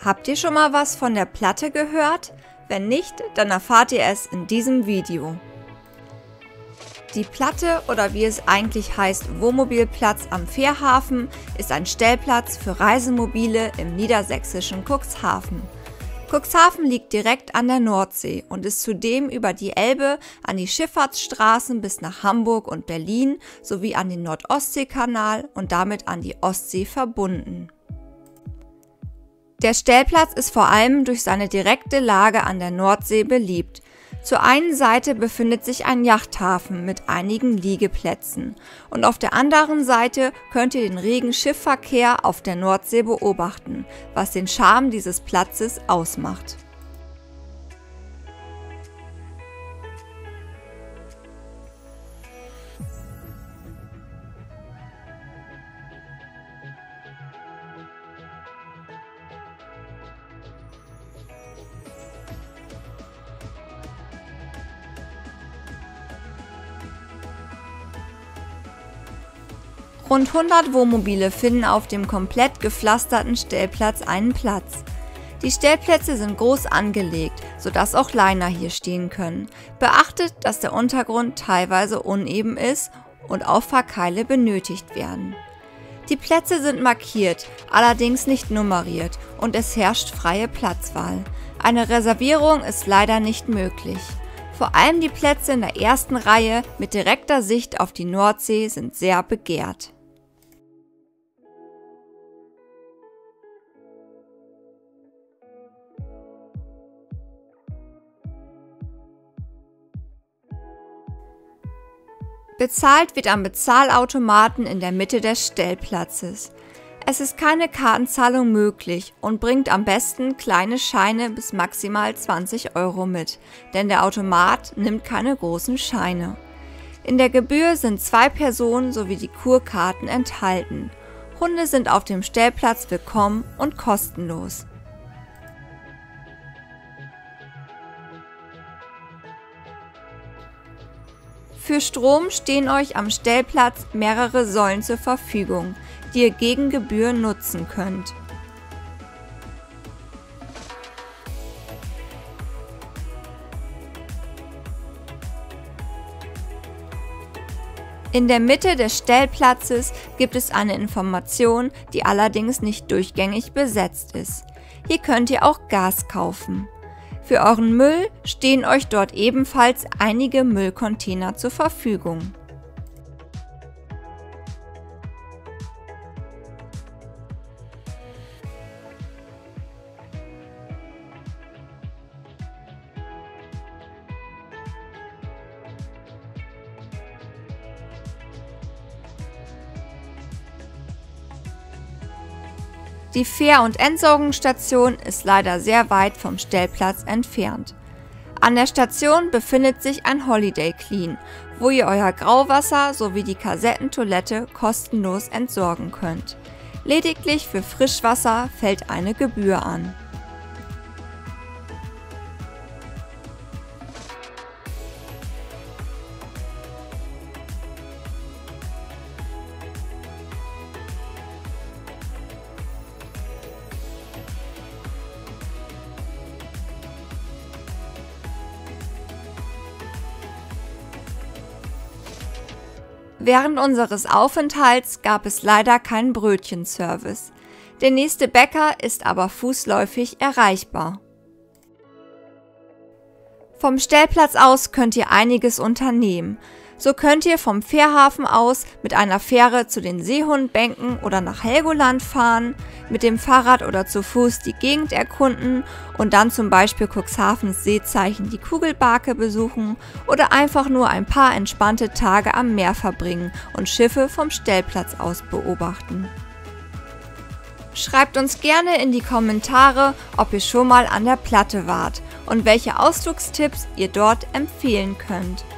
Habt ihr schon mal was von der Platte gehört? Wenn nicht, dann erfahrt ihr es in diesem Video. Die Platte, oder wie es eigentlich heißt, Wohnmobilplatz am Fährhafen, ist ein Stellplatz für Reisemobile im niedersächsischen Cuxhaven. Cuxhaven liegt direkt an der Nordsee und ist zudem über die Elbe an die Schifffahrtsstraßen bis nach Hamburg und Berlin sowie an den Nord-Ostsee-Kanal und damit an die Ostsee verbunden. Der Stellplatz ist vor allem durch seine direkte Lage an der Nordsee beliebt. Zur einen Seite befindet sich ein Yachthafen mit einigen Liegeplätzen und auf der anderen Seite könnt ihr den regen Schiffverkehr auf der Nordsee beobachten, was den Charme dieses Platzes ausmacht. Rund 100 Wohnmobile finden auf dem komplett gepflasterten Stellplatz einen Platz. Die Stellplätze sind groß angelegt, sodass auch Liner hier stehen können. Beachtet, dass der Untergrund teilweise uneben ist und Auffahrkeile benötigt werden. Die Plätze sind markiert, allerdings nicht nummeriert und es herrscht freie Platzwahl. Eine Reservierung ist leider nicht möglich. Vor allem die Plätze in der ersten Reihe mit direkter Sicht auf die Nordsee sind sehr begehrt. Bezahlt wird am Bezahlautomaten in der Mitte des Stellplatzes. Es ist keine Kartenzahlung möglich und bringt am besten kleine Scheine bis maximal 20 € mit, denn der Automat nimmt keine großen Scheine. In der Gebühr sind 2 Personen sowie die Kurkarten enthalten. Hunde sind auf dem Stellplatz willkommen und kostenlos. Für Strom stehen euch am Stellplatz mehrere Säulen zur Verfügung, die ihr gegen Gebühr nutzen könnt. In der Mitte des Stellplatzes gibt es eine Information, die allerdings nicht durchgängig besetzt ist. Hier könnt ihr auch Gas kaufen. Für euren Müll stehen euch dort ebenfalls einige Müllcontainer zur Verfügung. Die Fähr- und Entsorgungsstation ist leider sehr weit vom Stellplatz entfernt. An der Station befindet sich ein Holiday Clean, wo ihr euer Grauwasser sowie die Kassettentoilette kostenlos entsorgen könnt. Lediglich für Frischwasser fällt eine Gebühr an. Während unseres Aufenthalts gab es leider keinen Brötchenservice. Der nächste Bäcker ist aber fußläufig erreichbar. Vom Stellplatz aus könnt ihr einiges unternehmen. So könnt ihr vom Fährhafen aus mit einer Fähre zu den Seehundbänken oder nach Helgoland fahren, mit dem Fahrrad oder zu Fuß die Gegend erkunden und dann zum Beispiel Cuxhavens Seezeichen die Kugelbarke besuchen oder einfach nur ein paar entspannte Tage am Meer verbringen und Schiffe vom Stellplatz aus beobachten. Schreibt uns gerne in die Kommentare, ob ihr schon mal an der Platte wart und welche Ausflugstipps ihr dort empfehlen könnt.